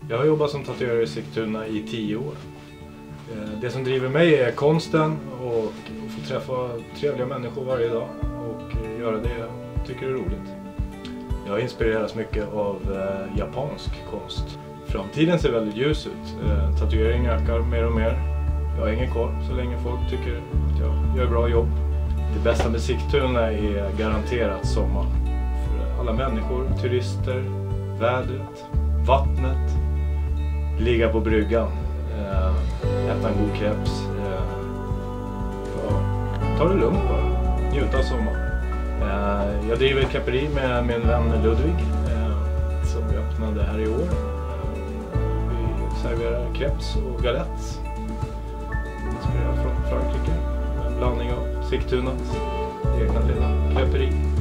Jag har jobbat som tatuerare i Sigtuna i 10 år. Det som driver mig är konsten och få träffa trevliga människor varje dag och göra det jag tycker är roligt. Jag inspireras mycket av japansk konst. Framtiden ser väldigt ljus ut. Tatuering ökar mer och mer. Jag har ingen koll så länge folk tycker att jag gör bra jobb. Det bästa med Sigtuna är garanterat sommar. För alla människor, turister, vädret, vattnet, ligga på bryggan, äta en god kreps. Ta det lugnt bara, njuta av sommaren. Jag driver ett kaperi med min vän Ludvig som vi öppnade här i år. Vi serverar kreps och galette. Inspirerad från Frankrike. En blandning av Sigtunas egna lilla kaperi.